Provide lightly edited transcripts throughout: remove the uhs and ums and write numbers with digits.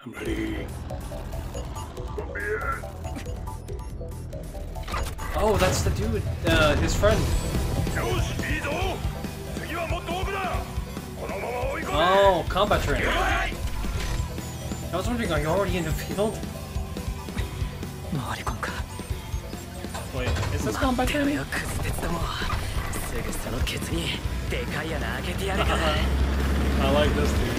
I'm ready. Oh, that's the dude, his friend. Oh, combat training. I was wondering, are you already in the field? Wait, is this combat training? I like this dude.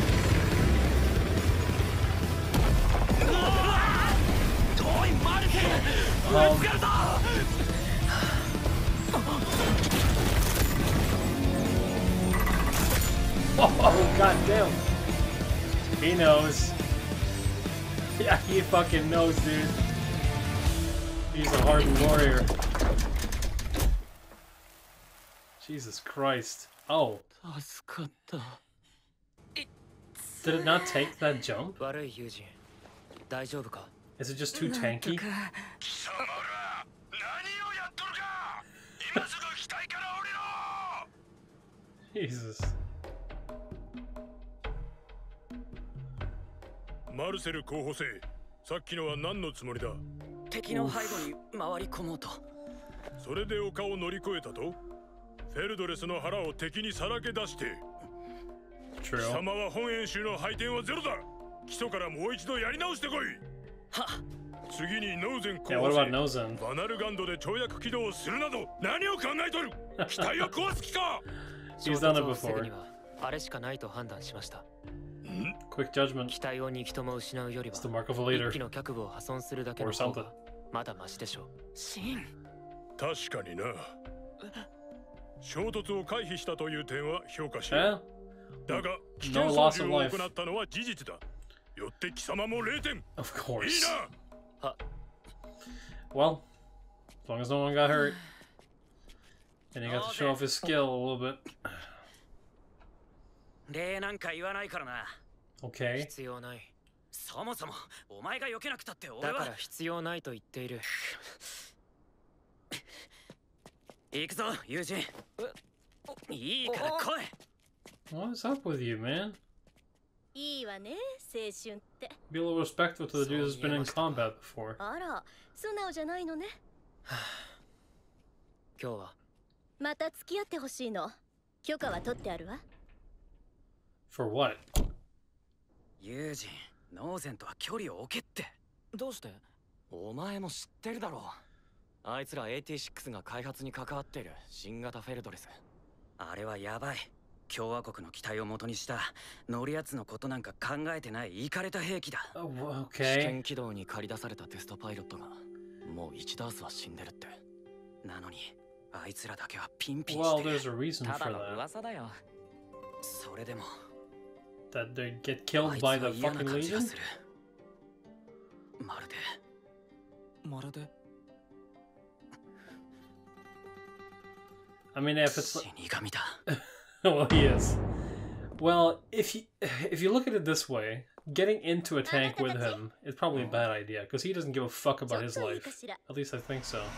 Oh, goddamn. He knows. Yeah, he fucking knows, dude. He's a hardened warrior. Jesus Christ. Oh. Did it not take that jump? Is it just too tanky? Jesus. Marcel 候補生、さっきのは何のつもりだ？ 敵の背後に回り込もうと。 それで丘を乗り越えたと？フェルドレスの腹を敵にさらけ出して。貴様は本演習の配点はゼロだ。基礎からもう一度やり直してこい。は。次にノーゼン候補生、バナルガンドで跳躍起動するなど何を考えとる？機体を壊す気か ？He's done it before. あれしかないと判断しました。 Quick judgment. 機体を2機とも失うよりは、 It's the mark of a leader. 1機の脚部を破損するだけの方がまだマシでしょう。シン。 確かにな。衝突を回避したという点は評価しよう。だが、危険操縦を行ったのは事実だ。よって貴様も0点。 Of course. いいな。 Well, as long as no one got hurt. And he got to show off his skill a little bit. 礼なんか言わないからな。 Okay. 必要ない。そもそもお前が避けなくたって俺は。だから必要ないと言っている。行くぞ、友人。いいから来い。 What's up with you, man? いいわね、青春って。 Be a little respectful to the dude who's been in combat before. あら、素直じゃないのね。 今日はまた付き合ってほしいの。許可は取ってあるわ。 For what? 友人、ノーゼンとは距離を置けって。どうして？お前も知ってるだろう。あいつら AT6 が開発に関わっている新型フェルドレス。あれはやばい。共和国の機体を元にした乗るやつのことなんか考えてないイカれた兵器だ。試験起動に駆り出されたテストパイロットがもう1ダースは死んでるって。なのにあいつらだけはピンピンしてる。 Well, there's a reason for ただの that. 噂だよ。それでも That they get killed by the fucking Legion? まるで I mean, if it's 死神だ。 well, he is. Well, if you look at it this way, getting into a tank with him is probably a bad idea because he doesn't give a fuck about his life. At least I think so.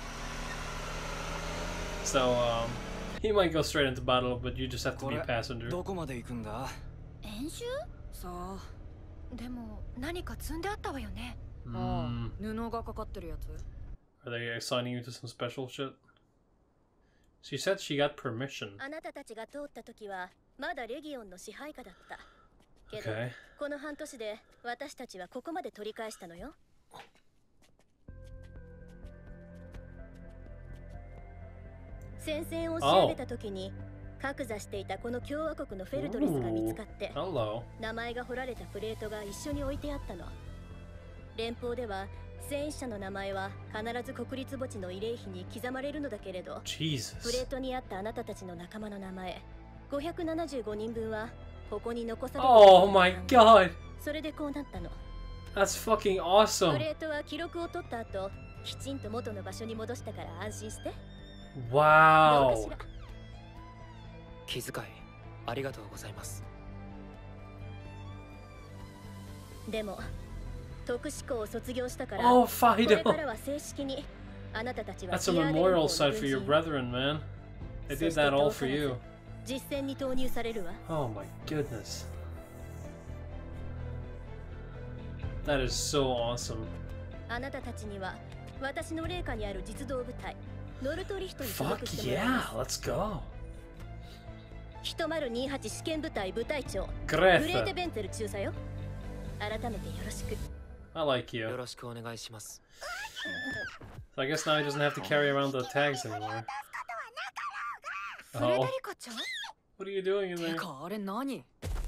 So he might go straight into battle, but you just have to be a passenger. どこまで行くんだ？ 演習？ さあ、でも何か積んであったわよね。布がかかってるやつ。 Are they assigning you to some special shit? She said she got permission. あなたたちが通った時はまだレギオンの支配下だった。けど、この半年で私たちはここまで取り返したのよ。戦線を調べた時に格座していたこの共和国のフェルドレスが見つかって、名前が彫られたプレートが一緒に置いてあったの。連邦では戦死者の名前は必ず国立墓地の慰霊碑に刻まれるのだけれど、プレートにあったあなたたちの仲間の名前575人分はここに残されている。 Oh my god! それでこうなったの。 That's fucking awesome! プレートは記録を取った後、きちんと元の場所に戻したから安心して。 Wow! 気遣いありがとうございます。 でも特殊校を卒業したから、 これからは正式にあなたたちは That's a memorial site for your brethren, man. They did that all for you. 実戦に投入されるわ。 Oh my goodness. That is so awesome. あなたたちには私の霊下にある実動部隊ノルトリヒトに所属 Fuck してもらいま yeah, す。 let's go. 1028試験部隊部隊長 Greta. グレーテ・ベンツェル中佐よ。改めてよろしく。 I like you. よろしくお願いします。 So I guess now he doesn't have to carry around the tags anymore. フレデリカちゃん？ What are you doing in て there? かあれ何？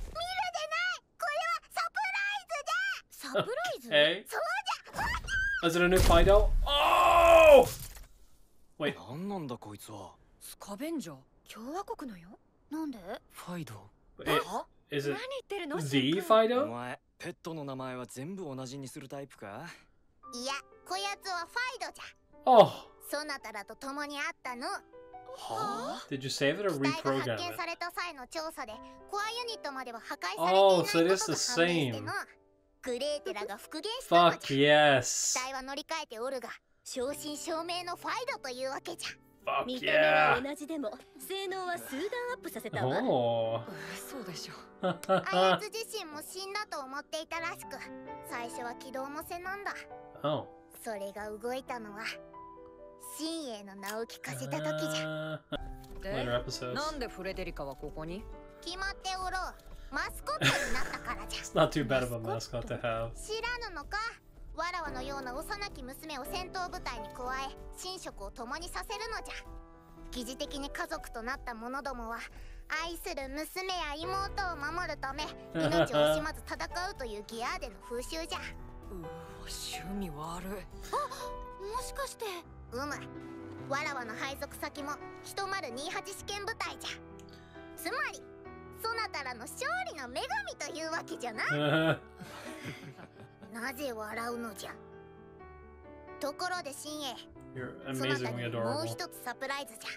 サプライズ？ Hey? Is it a new Fido? Oh! Wait. なんなんだこいつは。 スカベンジャー？共和国のよ。なんで？ ファイド。 Is 何 it 言ってるの？ the お Fido? 前、ペットの名前は全部同じにするタイプか？ いや、こやつはファイドじゃ。 Oh. そなたらと共に会ったの。 は Did you save it or 機体が reprogram 発見 it? された際の調査でコアユニットまでは破壊されていない Oh, こと so が it is 判明 the して same. の。グレーテラが復元したの Fuck じゃ。 yes. 機体は乗り換えておるが、正真正銘のファイドというわけじゃ。 Fuck 見た目は yeah. 同じでも性能は数段アップさせたわ。 Oh. そうでしょ。 あいつ自身も死んだと思っていたらしく、最初は起動もせなんだ。 Oh. それが動いたのは新鋭の名を聞かせた時じゃ。 Later episodes. なんでフレデリカはここに？ 決まっておろう。マスコットになったからじゃ。 It's not too bad of a mascot to have. 知らぬのか。わらわのような幼き娘を戦闘部隊に加え寝食を共にさせるのじゃ。疑似的に家族となった者どもは愛する娘や妹を守るため命を惜しまず戦うというギアーデの風習じゃ。 うわ、趣味悪い。 もしかしてわらわの配属先も1028試験部隊じゃ。つまりそなたらの勝利の女神というわけじゃな。なぜ笑うのじゃ。ところで新鋭、 You're そなた amazingly にもう adorable. 一つサプライズじ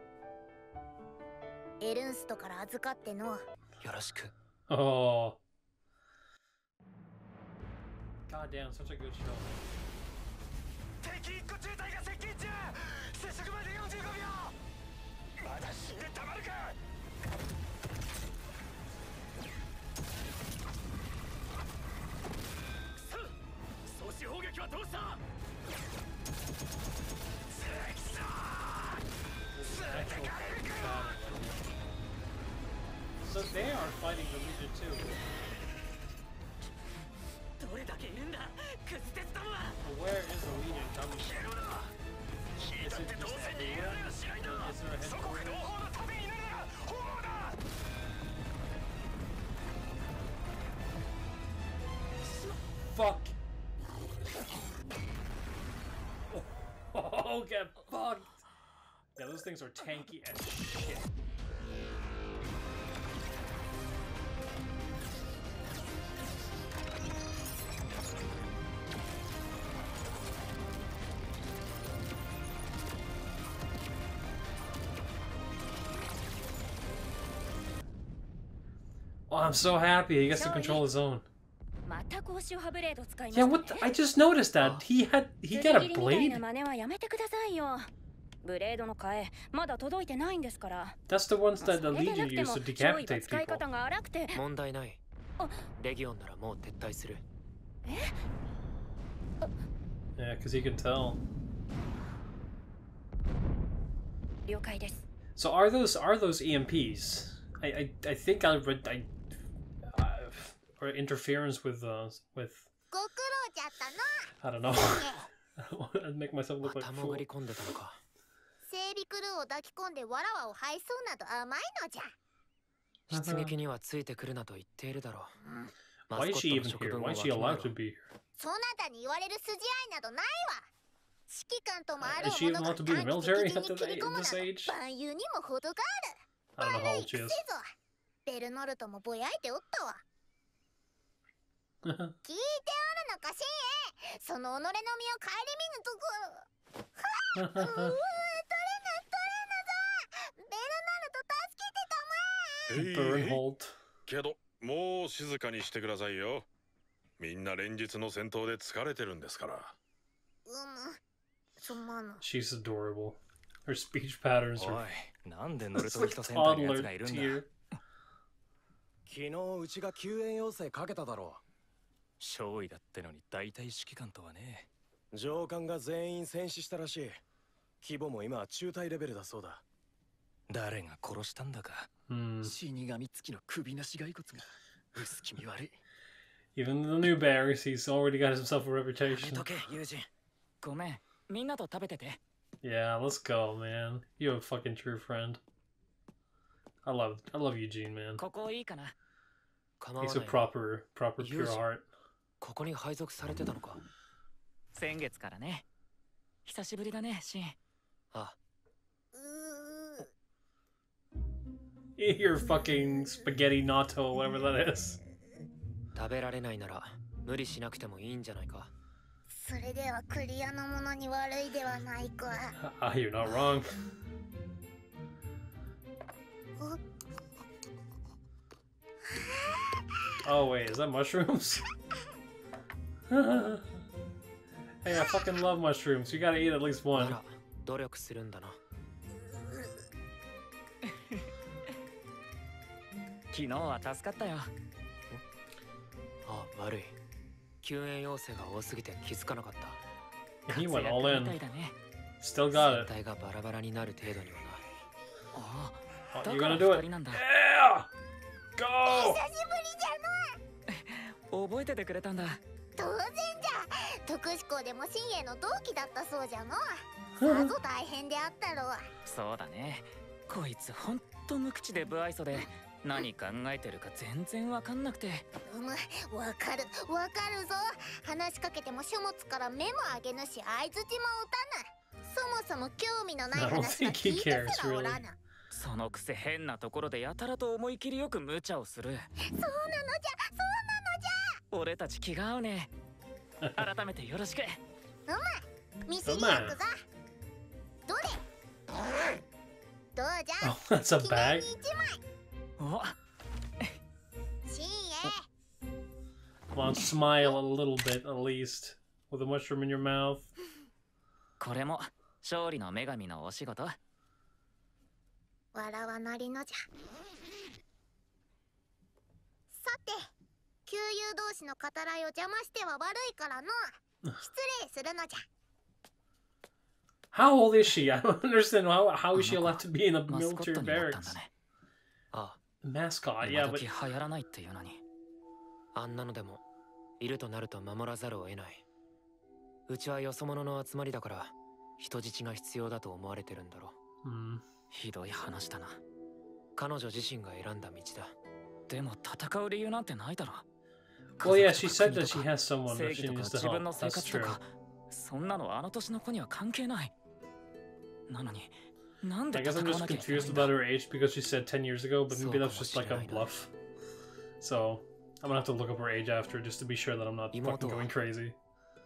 ゃ。エルンストから預かっての。 よろしく。 Oh. God damn, such a good show. 敵一個中隊が接近中。接触まで45秒。まだ死んでたまるか。総司砲撃はどうした？ So they are fighting the Legion too. どれだけいるんだ？クズ鉄どもは。 But where is the Legion coming from? Is it just everywhere? Is there a headquarters? Fuck! Oh, get fucked! Yeah, those things are tanky as shit. Oh, I'm so happy he gets to control his own. また格子ハブレード使いま Yeah, したね。 what? I just noticed that he got a 辻切りみたい blade. な真似はやめてくださいよ。ブレードの替えまだ届いてないんですから。 That's the ones that the それでな Legion くて used も to 上位は decapitate 使い people. 方が荒くて。 問題ないあ。 レギオンならもう撤退する。 Yeah, because he can tell. 了解です。 So are those EMPs? I think I read or interference with ご苦労じゃったな。 I don't know. I don't want to make myself look like a 頭 fool. がり込んでたのか。 整備クルーを抱き込んでわらわを配送など甘いのじゃ。 出撃にはついてくるなと言っているだろう。 Why is she even here? Why is she allowed to be here? そなたに言われる筋合いなどないわ。指揮官ともある Is she 者 even が allowed to be in the 短期 military 的 at に切り込むな this ど age? 万有にも程が I あ don't know る。 how 悪 old い she 癖 is. ぞ。ベルノルトもぼやいておったわ。聞いておるのか新鋭。その己の身を顧みぬとこ。取れなぞ。ベルノルト助けてたまえ。 Burnhold. けどもう静かにしてくださいよ。みんな連日の戦闘で疲れてるんですから。 すまぬ。 She's adorable. Her speech patterns お are い、なんでノル it's ト like リトセンターにやつ toddler がいるんだ。 tier. 昨日うちが救援要請かけただろう。 少尉だってのに大体指揮官とはね。 上官が全員戦死したらしい。規模も今は中隊レベルだそうだ。 誰が殺したんだか。 死神付きの首なし骸骨が薄気味悪い。 Even the new bears, he's already got himself a reputation. ごめん、みんなと食べてて。 Yeah, let's go, man. You're a fucking true friend. I love Eugene, man. ここいいかな。 He's a proper pure heart. ここに配属されてたのか。先月からね。久しぶりだね、シン。あ。 Your fucking spaghetti natto, whatever that is. 食べられないなら無理しなくてもいいんじゃないか。 それではクリアのものに悪いではないか。 You're not wrong. Oh wait, is that mushrooms? Hey, I fucking love mushrooms. You gotta eat at least one. 努力するんだな。昨日は助かったよ。あ、悪い。救援要請が多すぎて気づかなかった。 He went all in. Still got it. 体がバラバラになる程度にはな。ああ、you're gonna do it. Yeah! Go! 久しぶりじゃの。覚えててくれたんだ。 当然じゃ。特殊校でも新鋭の同期だったそうじゃの。さぞ大変であったろう。 そうだね。こいつほんと無口で不愛想で。何考えてるか全然わかんなくて。 わかるぞ。話しかけても書物から目も上げぬし相づちも打たぬ。そもそも興味のない話は聞いてすらおらぬ。 そのくせ変なところでやたらと思い切りよく無茶をする。 そうなのじゃ。 俺たち気が合うね。改めてよろしく。 見せてやるぞ。どれ。どうじゃ。 Oh, that's a bag. Come on, smile a little bit at least with a mushroom in your mouth. これも勝利の女神のお仕事。 笑わなりのじゃ。さて、旧友同士の語らいを邪魔しては悪いからの。失礼するのじゃ。 How old is she? I don't understand how is she allowed to be in a military barracks? Mascot, yeah, but 流行らないっていうのに。あんなのでもいるとなると守らざるを得ない。うちはよそ者の集まりだから人質が必要だと思われてるんだろう。ひどい話だな。彼女自身が選んだ道だ。でも戦う理由なんてないだろ。 Well, yeah, she said that she has someone that she needs to help. That's true. そんなのあの年の子には関係ない。なのに。 I guess I'm just confused about her age because she said 10 years ago, but maybe that's just like a bluff. So, I'm gonna have to look up her age after just to be sure that I'm not fucking going crazy.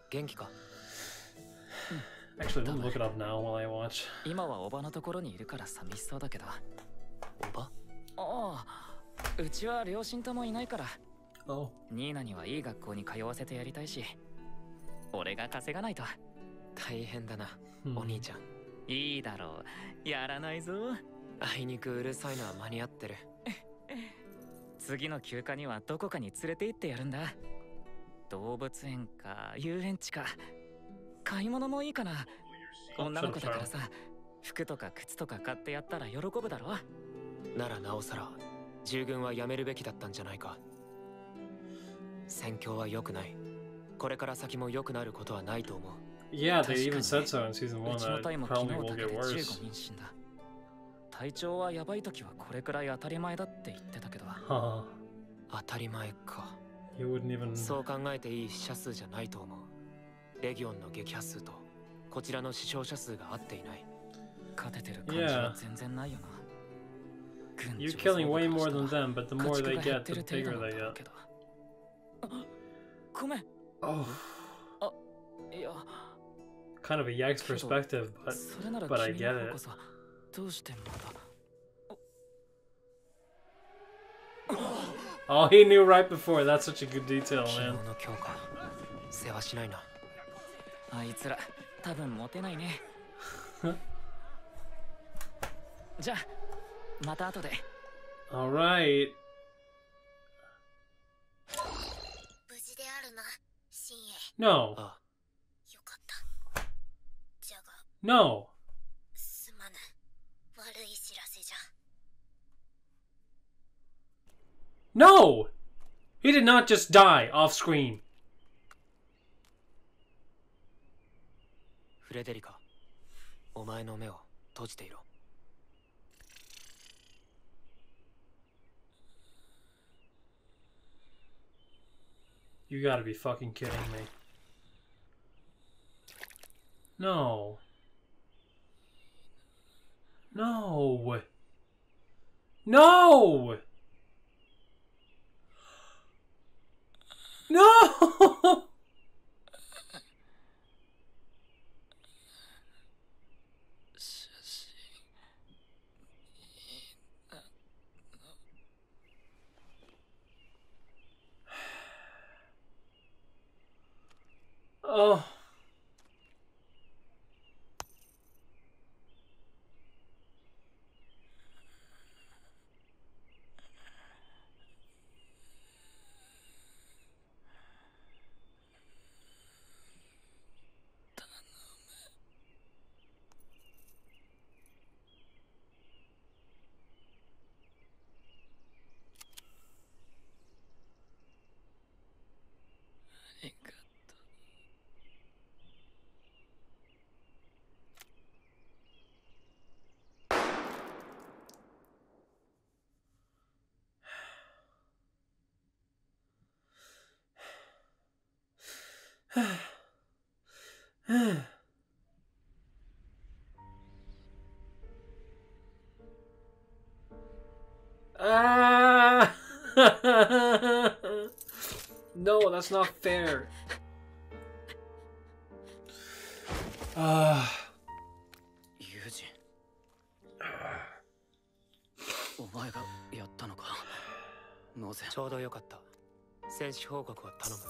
Actually, let me look it up now while I watch. 今はおばのところにいるから寂しそうだけど。おば？ああ、うちは両親ともいないから。ニーナにはいい学校に通わせてやりたいし、俺が稼がないと。大変だな、お兄ちゃん。いいだろう。やらないぞ。あいにくうるさいのは間に合ってる。次の休暇にはどこかに連れて行ってやるんだ。動物園か遊園地か。買い物もいいかな。女の子だからさ、服とか靴とか買ってやったら喜ぶだろ。ならなおさら従軍はやめるべきだったんじゃないか。戦況は良くない。これから先も良くなることはないと思う。 Yeah, they even said so in season 1 that probably will get worse. 体調はやばい時はこれくらい当たり前だって言ってたけど。当たり前か。そう考えていい死者数じゃないと思う。レギオンの撃破数とこちらの死傷者数が合っていない。勝ててる感じは全然ないよな。 You're killing way more than them, but the more they get, the bigger they get. ごめん。いや。 Kind of a Yikes perspective, but I get it. Oh, he knew right before. That's such a good detail, man. あいつら多分モテないね。じゃあまた後で。 All right. 無事であるな。 No. No. No! He did not just die off screen. フレデリカ、お前の目を閉じていろ。 You gotta be fucking kidding me. No. No. No! No! Oh. Ah! No, that's not fair. Yujin. お前がやったのか。ノーゼン。ちょうどよかった。戦士報告を頼む。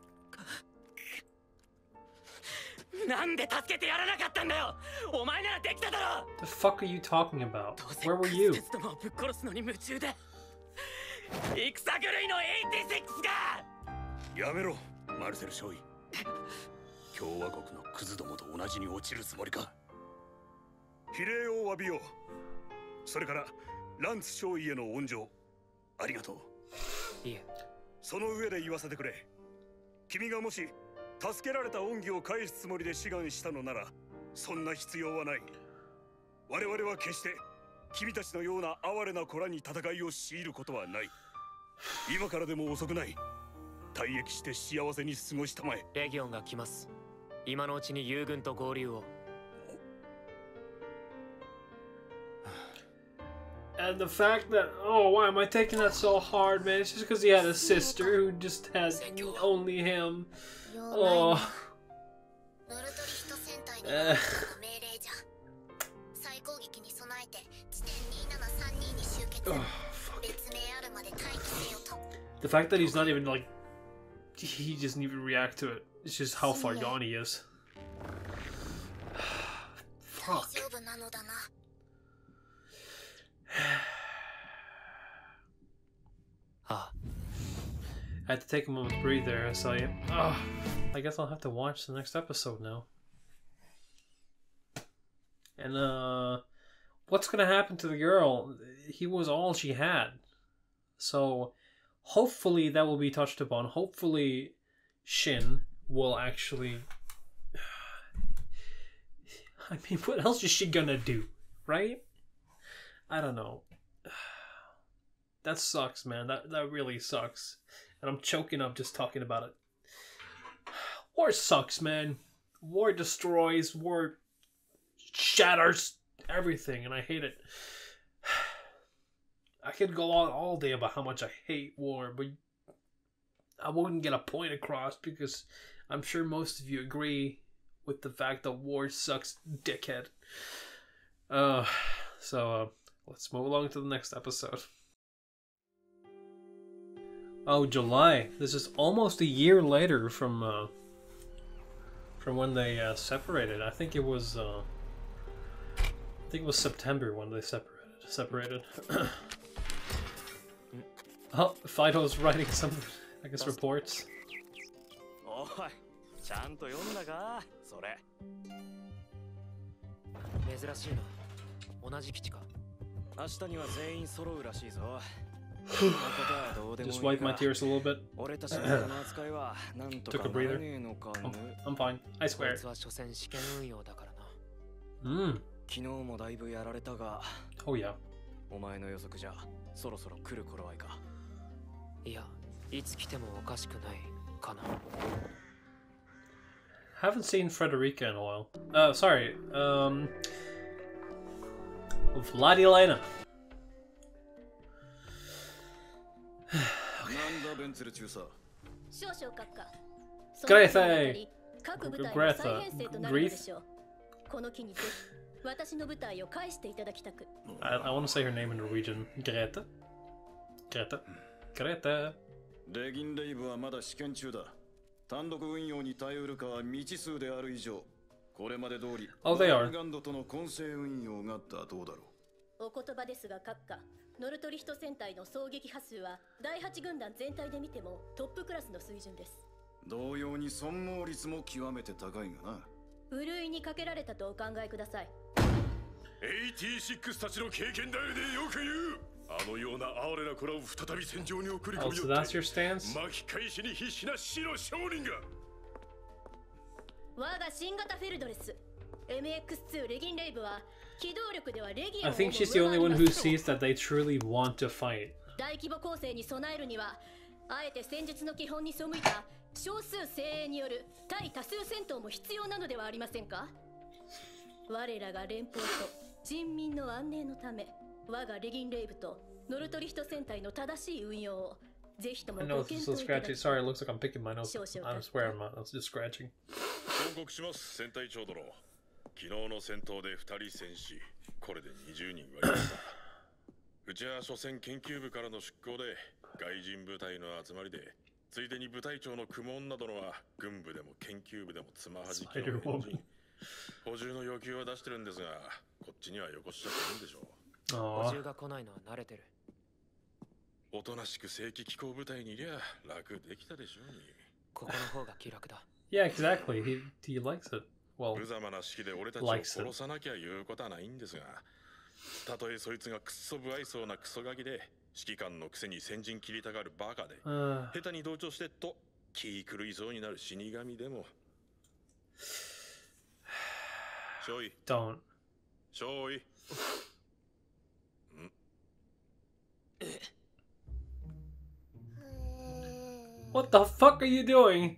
なんで助けてやらなかったんだよ。お前ならできただろ。 The fuck are you talking about? Where were you? 鉄玉をぶっ殺すのに夢中で。戦狂いの86が。やめろ、マルセル少尉。共和国のクズどもと同じに落ちるつもりか。比例を詫びよう。それからランツ少尉への恩情ありがとう。いえ。その上で言わせてくれ。君がもし助けられた恩義を返すつもりで志願したのなら、そんな必要はない。我々は決して君たちのような哀れな子らに戦いを強いることはない。今からでも遅くない。退役して幸せに過ごしたまえ。レギオンが来ます。今のうちに友軍と合流を。 And the fact that, oh, why am I taking that so hard, man? It's just because he had a sister who just has only him. Oh. Oh, fuck. The fact that he's not even like, he doesn't even react to it. It's just how far gone he is. Fuck. I had to take a moment to breathe there, so I guess I'll have to watch the next episode now. And what's gonna happen to the girl? He was all she had. So hopefully that will be touched upon. Hopefully Shin will actually... I mean, what else is she gonna do, right? I don't know. That sucks, man. That really sucks. And I'm choking up just talking about it. War sucks, man. War destroys. War shatters everything, and I hate it. I could go on all day about how much I hate war, but I wouldn't get a point across because I'm sure most of you agree with the fact that war sucks, dickhead. So let's move along to the next episode. Oh, July. This is almost a year later from when they separated. I think it was September when they separated. Oh, Fido's writing some, I guess, reports. ちゃんと読んだかそれ。 珍しいな。同じ基地か。 明日には全員揃うらしいぞ。 Just wipe my tears a little bit. 俺たちのこの扱いはなんとかならねえのかね。 I'm fine. I swear. こいつは所詮試験運用だからな。 昨日もだいぶやられたが。 Oh yeah. お前の予測じゃそろそろ来る頃合いか。 いや、いつ来てもおかしくないかな。 Haven't seen Frederica in a while. Sorry. Vladilena. Greta. Grief. I want to say her name in Norwegian. Greta. Greta. Greta. レギンレイブはまだ試験中だ。単独運用に耐えうるかは未知数である以上、これまで通りガンドとの混成運用が妥当だろう。お言葉ですが閣下、ノルトリヒト戦隊の狙撃波数は第8軍団全体で見てもトップクラスの水準です。 同様に損耗率も極めて高いがな。 ふるいにかけられたとお考えください。 86たちの経験だよでよく言う。あのような哀れな子らを再び戦場に送り込みよって巻き返しに必死な死の商人が。 我が新型フェルドレス MX2 レギンレイブは機動力ではレギン I think she's the only one who sees that they truly want to fight. 大規模攻勢に備えるにはあえて戦術の基本に背いた少数精鋭による対多数戦闘も必要なのではありませんか。我らが連邦と人民の安寧のため、我がレギンレイブとノルトリヒト戦隊の正しい運用をぜひともご検討いただき。 Sorry, it looks like I'm picking my nose. I swear I'm not. That's just scratching. 報告します、戦隊長殿。昨日の戦闘で2人戦死、これで20人割りました。うちは所詮研究部からの出向で、外人部隊の集まりで、ついでに部隊長の雲女殿は軍部でも研究部でもつまはじきの変人。補充の要求は出してるんですが、こっちにはよこしちゃってるんでしょう。 補充が来ないのは慣れてる。 おとなしく正規機構部隊にいりゃ楽できたでしょうに。 ここの方が気楽だ。 Yeah, exactly. He likes it. Well, 無様な式で俺たちを殺さなきゃ言うことはないんですが、たとえそいつがくっそ不愛想なクソガキで、指揮官のくせに先陣切りたがるバカで、下手に同調してと気狂いそうになる死神でも。少尉。 Don't. 少尉。 What the fuck are you doing?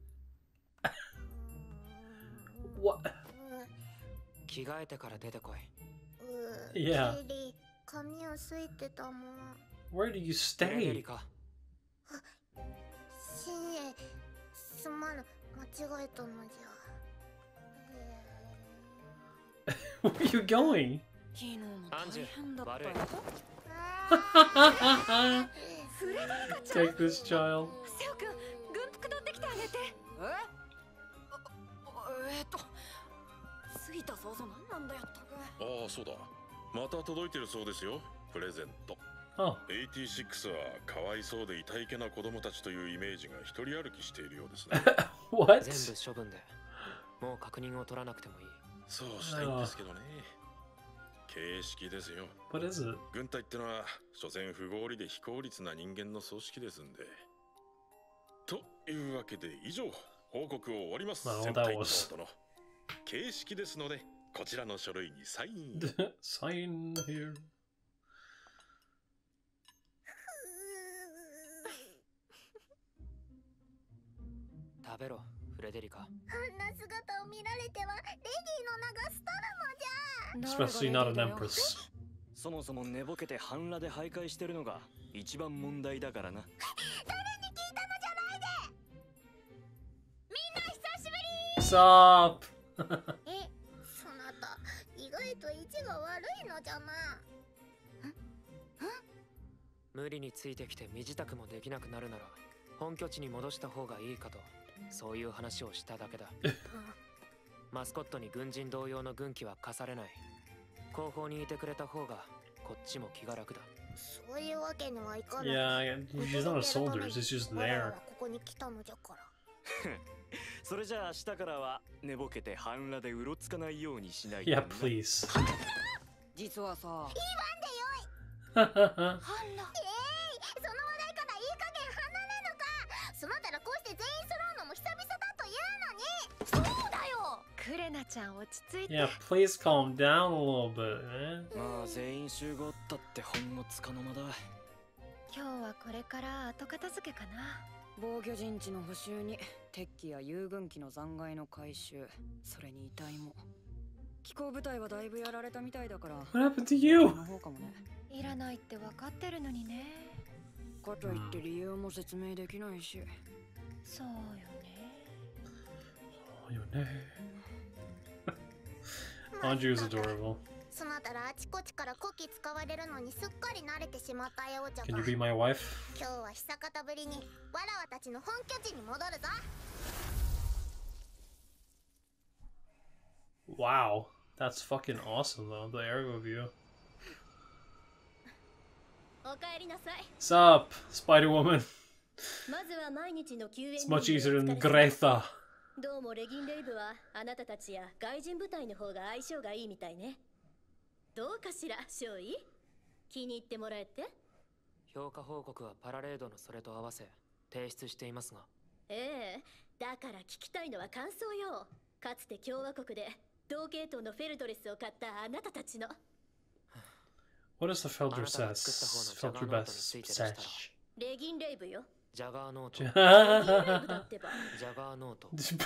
What? 着替えてから出てこい。Yeah. 髪をすいてたもん。 Where do you stay? 深夜、すまぬ、間違えたのじゃ。 Where are you going? 昨日も大変だったよ。 Take this child. セオ君、軍服取ってきてあげて。ついた想像何なんだよったく。 ああ、そうだ。また届いてるそうですよ。プレゼント。86はかわいそうでいたいけな子供たちというイメージが一人歩きしているようですね。 What? 全部処分で、もう確認を取らなくてもいい。 そうしたいんですけどね。形式ですよ。 What is it? 軍隊ってのは所詮不合理で非効率な人間の組織ですんで。というわけで以上報告を終わります。戦隊長殿。形式ですのでこちらの書類にサイン。 Sign here. 食べろ、フレデリカ。 あんな姿を見られてはレディの名が廃るのじゃ。 Especially not an empress. そもそも寝ぼけて半裸で徘徊してるのが一番問題だからな。 誰に聞いたのじゃないで。みんな久しぶり。 Stop. そなた意外と位置が悪いのじゃな。 無理についてきて身支度もできなくなるなら本拠地に戻した方がいいかと、そういう話をしただけだ。マスコットに軍人同様の軍旗は課されない。後方にいてくれた方がこっちも気が楽だ。 そういうわけにはいかない。 Yeah, he's not a soldier. He's just there. ここに来たのじゃから。 それじゃあ明日からは寝ぼけて半裸でうろつかないようにしないと。 Yeah, please. 実はさ。 言わんでよい。半裸。その話題からいい加減離れのか。そのたらこうして全員揃うのも久々だというのに。そうだよ。 クレナちゃん落ち着いて。 Yeah, please calm down a little bit, man. まあ全員集合ったってほんのつかの間だ。 今日はこれから後片付けかな。防御陣地の補修に鉄器や遊軍機の残骸の回収、それに遺体も。機構部隊はだいぶやられたみたいだから。 What happened to you? の方かもね。いらないって分かってるのにね。かといって理由も説明できないし。そうよね。 そうよね。Anju is adorable. そのたらあちこちから古希使われるのにすっかり慣れてしまったようじゃが。 Can you be my wife? 今日は久方ぶりにわらわたちの本拠地に戻るぞ。 Wow, that's fucking awesome though, the aerial view. おかえりなさい。 What's up, Spider-Woman? まずは毎日の救援。 It's much easier than Greta. どうもレギンレイブはあなたたちや外人部隊の方が相性がいいみたいね。どうかしら、少尉？気に入ってもらえて？ 評価報告はパラレードのそれと合わせ提出していますが。 ええ、だから聞きたいのは感想よ。かつて共和国で同系統のフェルドレスを買ったあなたたちの。 What is the Felderbest sash? レギンレイブよ。 ジャガーノート。 レギンレイブだってば。 ジャガーノート。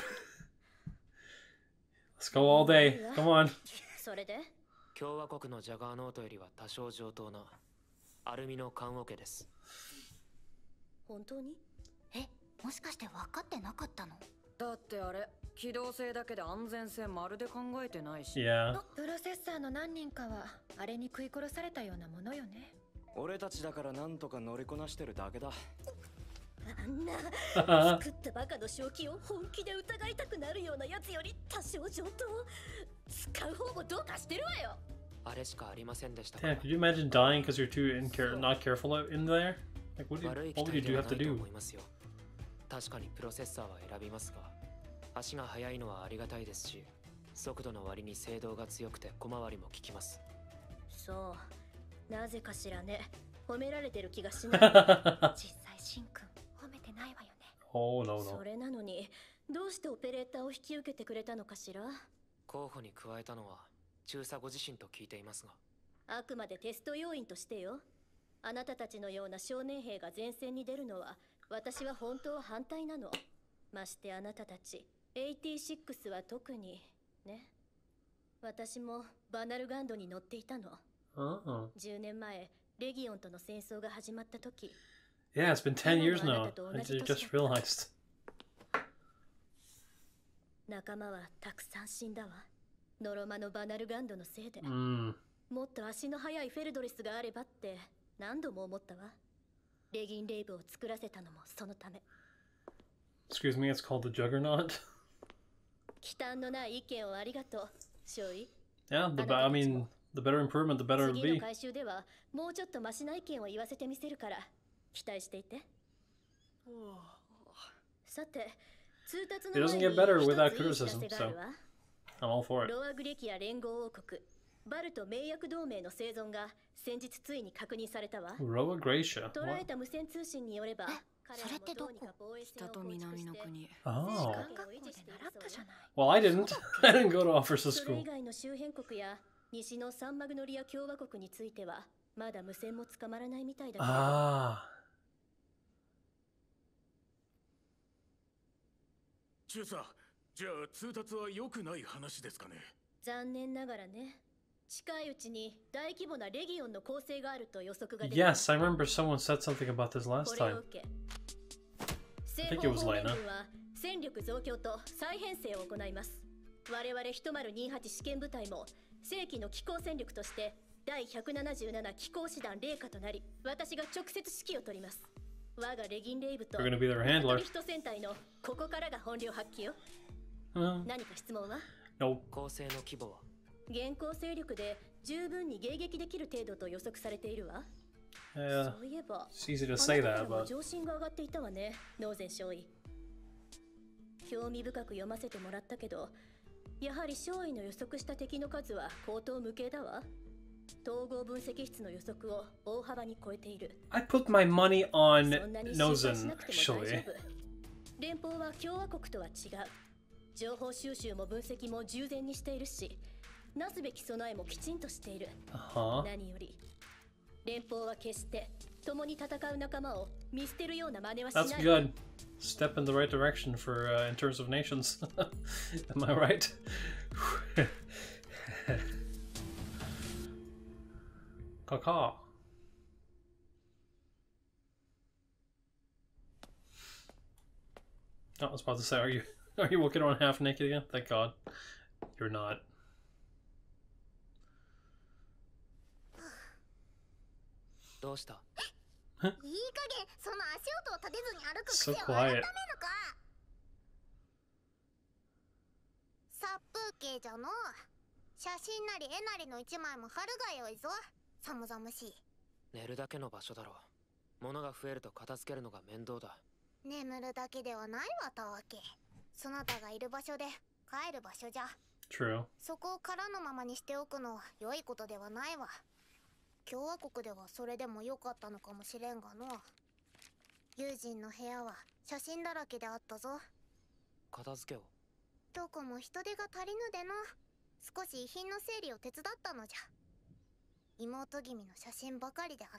Let's go all day. Come on. それで？ 共和国のジャガーノートよりは多少上等なアルミの棺桶です。 本当に？ え、もしかして分かってなかったの？ だってあれ、機動性だけで安全性まるで考えてないし。 Yeah. プロセッサーの何人かはあれに食い殺されたようなものよね。 俺たちだからなんとか乗りこなしてるだけだ。 あんな作ったバカの正気を本気で疑いたくなるようなやつより多少上等。使う方もどうかしてるわよ。 あれしかありませんでした。 Yeah, could you imagine dying because you're too not careful out in there? Like, what would you have to do? 確かにプロセッサーは選びますが、足が速いのはありがたいですし、速度の割に精度が強くて小回りも効きます。 そう、なぜかしらね。褒められてる気がしない。 実際シンくん褒めてないわよね。 Oh no no. それなのにどうしてオペレーターを引き受けてくれたのかしら。 候補に加えたのは中佐ご自身と聞いていますが。 あくまでテスト要員としてよ。あなたたちのような少年兵が前線に出るのは私は本当は反対なの。ましてあなたたち86は特にね。私もバナルガンドに乗っていたの。10年前レギオンとの戦争が始まった時。 Yeah, it's been 10 years now. I just realized. 仲間はたくさん死んだわ。ノロマのバナルガンドのせいで。もっと足の速いフェルドレスがあればって何度も思ったわ。レギンレイブを作らせたのもそのため。 Excuse me, it's called the Juggernaut. 忌憚のない意見をありがとう、少尉。 Yeah, I mean, the better improvement, the better it'll 次の be. 回収ではもうちょっとマシな意見を言わせてみせるから期待していて。さて、通達の前に It doesn't get better 一つ without いい知ら criticism, せがあるわ。 I'm all for it. ロアグレキア連合王国バルト盟約同盟の生存が先日ついに確認されたわ。 Roa Gracia. 捉えた無線通信によれば、 それってどこ？ 北と南の国。 Oh. 学校で習ったじゃない。 Well, I didn't. I didn't go to officer それ school. 以外の周辺国や西のサンマグノリア共和国についてはまだ無線も捕まらないみたいだけど。 Ah. 中佐、じゃあ通達は良くない話ですかね。 残念ながらね。近いうちに大規模なレギオンの構成があると予測が出ています。 Yes, I remember someone said something about this last これを time. 受け、 I 西 think it 方 was 方面 Lena. 軍は戦力増強と再編成を行います。我々1028試験部隊も正規の機構戦力として第177機構師団霊下となり、私が直接指揮を取ります。我がレギンレイブと You're gonna be their handler. 一戦隊のここからが本領発揮よ。何か質問は？ Nope. 構成の規模は？ 現行勢力で十分に迎撃できる程度と予測されているわ。 Yeah, そういえば、 it's easy to say あなた that, からも but 上心が上がっていたわね、ノーゼン少尉。 興味深く読ませてもらったけど、やはり少尉の予測した敵の数は高等無形だわ。統合分析室の予測を大幅に超えている。 I put my money on Nozen, actually. 連邦は共和国とは違う。情報収集も分析も従前にしているし、なすべき備えもきちんとしている。何より連邦は決して共に戦う仲間を見捨てるような真似はしない。 That's good. Step in the right direction for in terms of nations. Am I right? Caw. I was about to say, are you walking around half naked again? Thank God. You're not. どうした？ いい加減その足音を立てずに歩く癖 So を改め quiet. るか。殺風景じゃの。写真なり絵なりの一枚も貼るがよいぞ。寒々しい。 寝るだけの場所だろう。物が増えると片付けるのが面倒だ。 眠るだけではないわたわけ。そなたがいる場所で帰る場所じゃ。 True. そこを空のままにしておくのは良いことではないわ。共和国ではそれでも良かったのかもしれんがの。友人の部屋は写真だらけであったぞ。 片付けを。 どこも人手が足りぬでの。少し遺品の整理を手伝ったのじゃ。妹君の写真ばかりであった。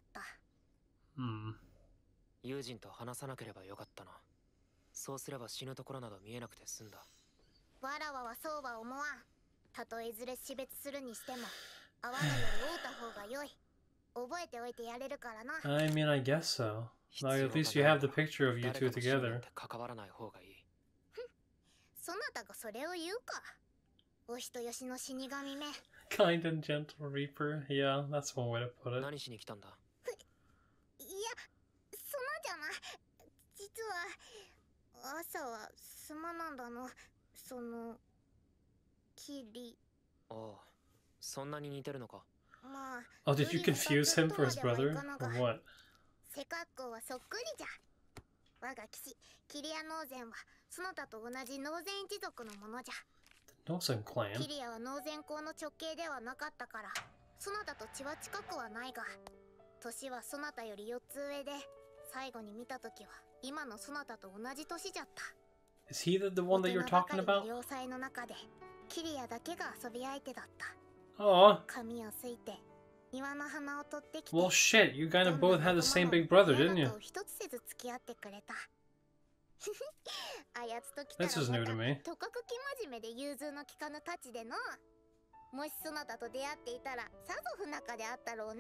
友人と話さなければよかったな。そうすれば死ぬところなど見えなくて済んだ。 わらわはそうは思わん。たとえいずれ死別するにしても会わぬより会うた方が良い。覚えておいてやれるからな。 I mean, I guess so. Like, at least you have the picture of you two together. 関わらない方がいい。 そなたがそれを言うか。お人よしの死神め。 Kind and gentle reaper. Yeah, that's one way to put it. 何しに来たんだ？ いや、そのじゃな。実は朝はすまなんだの。そのキリ。 ああ、そんなに似てるのか。 まあ。 Oh, did you confuse him for his brother or what? 背格好はそっくりじゃ。我が騎士キリアノーゼンはそなたと同じノーゼン一族のものじゃ。 Nozen clan. キリアはノーゼン公の直系ではなかったからそなたと血は近くはないが、年はそなたより4つ上で、最後に見た時は今のそなたと同じ年じゃった。 Is he the one that you're talking about? 要塞の中でキリアだけが遊び相手だった。 Oh. 髪をすいて庭の花を取ってきて。 Well, shit, you kind of both had the same big brother, didn't you? 一つせず付き合ってくれた。あやつときたらまたとかく生真面目で融通の利かぬたちでの。もしそなたと出会っていたらさぞ不仲であったろうな。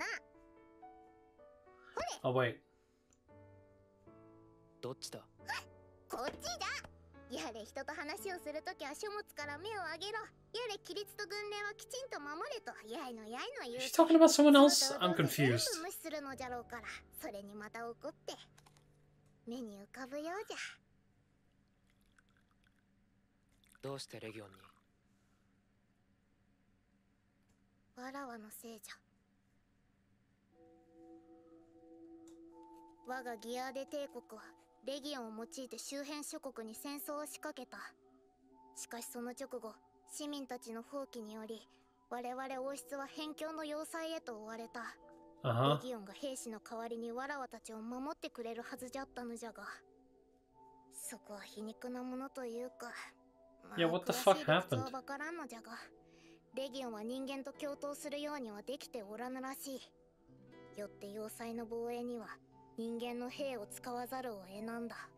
Oh, wait. どっちだ？ こっちだ。やれ人と話をするときは書物から目を上げろ。やれ規律と軍令はきちんと守れと。やいのやいの言う。 She's talking about someone else? I'm confused. 無視するのじゃろうから、それにまた怒って目に浮かぶようじゃ。 どうしてレギオンに？ わらわのせいじゃ。我がギアーデ帝国はレギオンを用いて周辺諸国に戦争を仕掛けた。しかしその直後、市民たちの放棄により我々王室は辺境の要塞へと追われた。レギオンが兵士の代わりにわらわたちを守ってくれるはずじゃったのじゃが、そこは皮肉なものというか、 Yeah, what the fuck happened? わからんのじゃが、レギオンは人間と共闘するようにはできておらぬらしい。よって要塞の防衛には人間の兵を使わざるを得なんだ。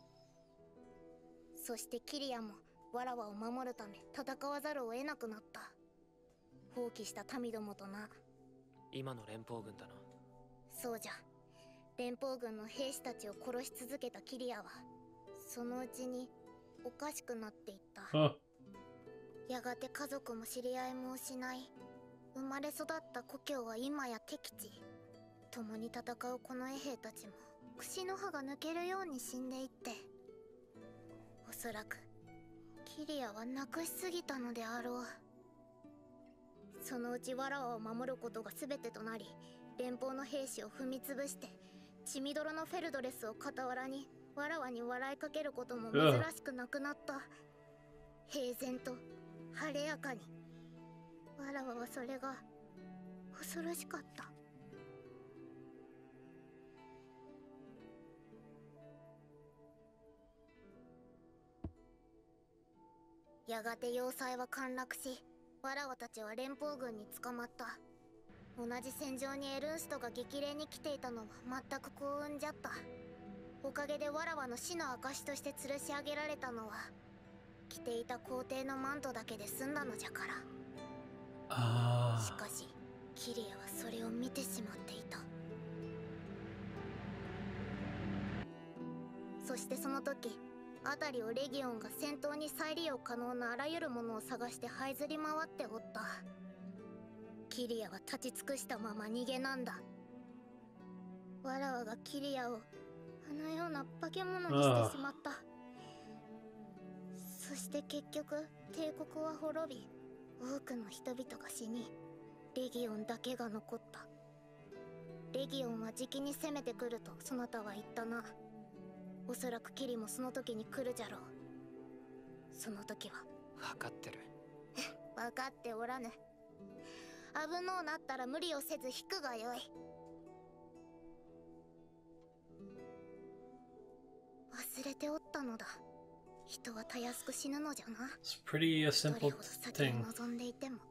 そしてキリアもわらわを守るため戦わざるを得なくなった。放棄した民どもとな。 今の連邦軍だな。 そうじゃ。連邦軍の兵士たちを殺し続けたキリアはそのうちにおかしくなっていった。やがて家族も知り合いも失い、生まれ育った故郷は今や敵地。共に戦うこの衛兵たちも櫛の歯が抜けるように死んでいって、おそらくキリアはなくしすぎたのであろう。そのうちわらわを守ることが全てとなり、連邦の兵士を踏み潰して血みどろのフェルドレスを傍らにわらわに笑いかけることも珍しくなくなった。平然と晴れやかに。わらわはそれが恐ろしかった。やがて要塞は陥落し、わらわたちは連邦軍に捕まった。同じ戦場にエルンストが激励に来ていたのは全く幸運じゃった。おかげでわらわの死の証として吊るし上げられたのは、着ていた皇帝のマントだけで済んだのじゃから。しかしキリアはそれを見てしまっていた。そしてその時、辺りをレギオンが戦闘に再利用可能なあらゆるものを探して這いずり回っておった。キリアは立ち尽くしたまま逃げなんだ。わらわがキリアをあのような化け物にしてしまった。そして結局帝国は滅び、多くの人々が死に、レギオンだけが残った。レギオンはじきに攻めてくるとそなたは言ったな。おそらくキリもその時に来るじゃろう。その時は分かってる。 分かっておらぬ。危のうなったら無理をせず引くがよい。忘れておったのだ。人はたやすく死ぬのじゃな。 It's pretty a simple どれほど先を thing. 望んでいても。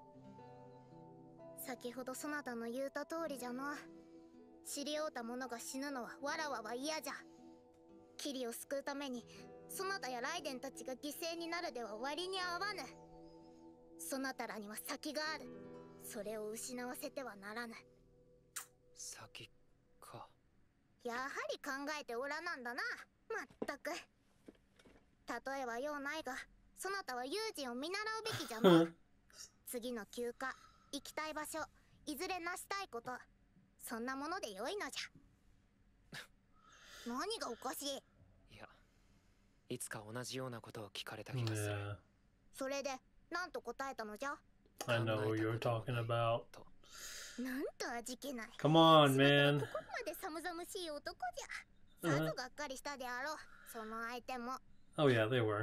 先ほどそなたの言うた通りじゃな。知り合うた者が死ぬのはわらわは嫌じゃ。キリを救うためにそなたやライデンたちが犠牲になるでは割に合わぬ。そなたらには先がある。それを失わせてはならぬ。 先か。 やはり考えておらなんだな。まったく。例えはようないが、そなたは友人を見習うべきじゃな。次の休暇、行きたい場所、いずれ成したいこと、そんなものでよいのじゃ。何がおかしい？ いや、いつか同じようなことを聞かれた気がする。 それで何と答えたのじゃ？ I know what you're talking about. なんと味気ない。 Come on, man. ここまで寒々しい男じゃ。さぞがっかりしたであろう。その相手も。 Oh yeah, they were.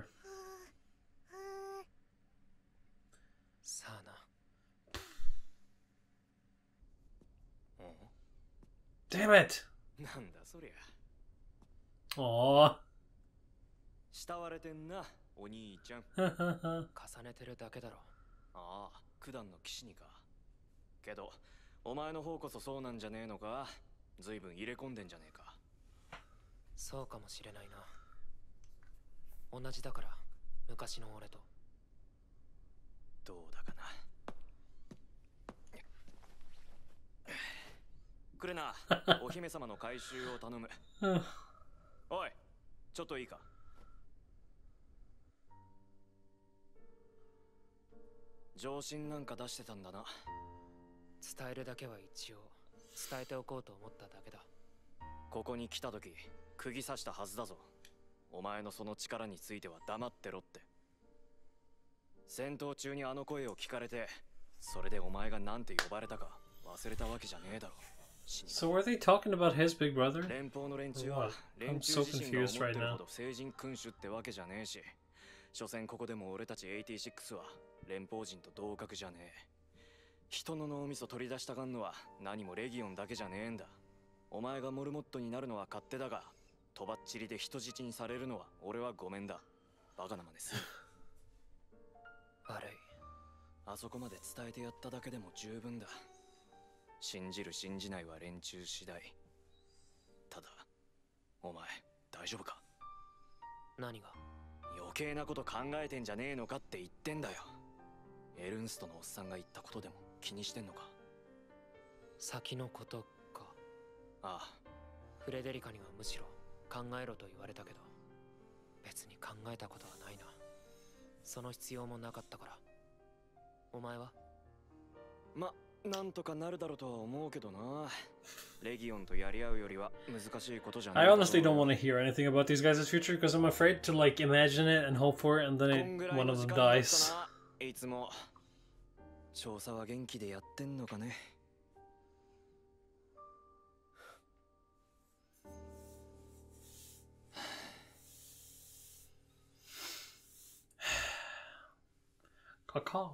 さあな。 Damn it! なんだそりゃ。 Aww. 慕われてんな、お兄ちゃん。 重ねてるだけだろ。 ああ、九段の騎士にか。けど、お前の方こそそうなんじゃねえのか。ずいぶん入れ込んでんじゃねえか。 そうかもしれないな。同じだから、昔の俺と。 どうだかな。クレナ、お姫様の回収を頼む。おい、ちょっといいか。上申なんか出してたんだな。 伝えるだけは一応伝えておこうと思っただけだ。 ここに来た時釘刺したはずだぞ。お前のその力については黙ってろって。戦闘中にあの声を聞かれて、それでお前がなんて呼ばれたか忘れたわけじゃねえだろ。 So were they talking about his big brother? 連邦の連中は I'm 連中 so 自身が思っ confused て right る now. ほど聖人君主ってわけじゃねえし、所詮ここでも俺たち86は連邦人と同格じゃねえ。人の脳みそ取り出したがんのは何もレギオンだけじゃねえんだ。お前がモルモットになるのは勝手だが、とばっちりで人質にされるのは俺はごめんだ。バカな真似する。 悪い。 あそこまで伝えてやっただけでも十分だ。信じる信じないは連中次第。ただ、お前大丈夫か？ 何が？ 余計なこと考えてんじゃねえのかって言ってんだよ。エルンストのおっさんが言ったことでも気にしてんのか？ 先のことか。 ああ。 フレデリカにはむしろ考えろと言われたけど、別に考えたことはないな。その必要もなかったから。お前は？ ま、なんとかなるだろうとは思うけどな。レギオンとやり合うよりは難しいことじゃない。 I honestly don't want to hear anything about these guys' future because I'm afraid to like imagine it and hope for it and then one of them dies. いつも調査は元気でやってんのかね。 Haka.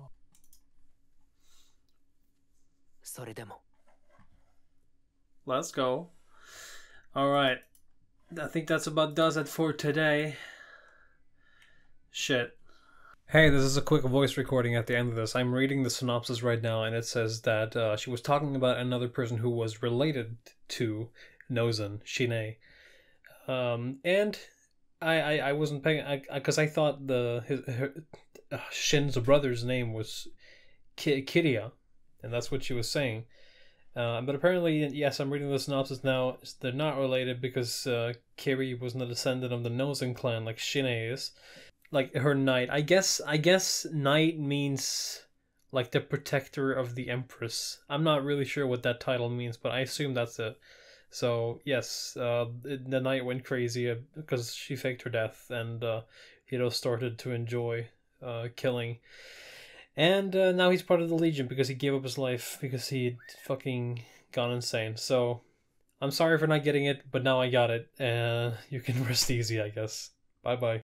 それでも Let's go. Alright. I think that's about does it for today. Shit. Hey, this is a quick voice recording at the end of this. I'm reading the synopsis right now, and it says that she was talking about another person who was related to Nozen, Shine. And I wasn't paying, because I thought Shin's brother's name was Kiria, and that's what she was saying. But apparently, yes, I'm reading the synopsis now. They're not related because Kiri wasn't a descendant of the Nozen clan like Shine is. Like her knight. I guess knight means like the protector of the empress. I'm not really sure what that title means, but I assume that's it. So yes, the knight went crazy because she faked her death, and started to enjoy killing. And now he's part of the Legion because he gave up his life because he'd fucking gone insane. So I'm sorry for not getting it, but now I got it. You can rest easy, I guess. Bye-bye.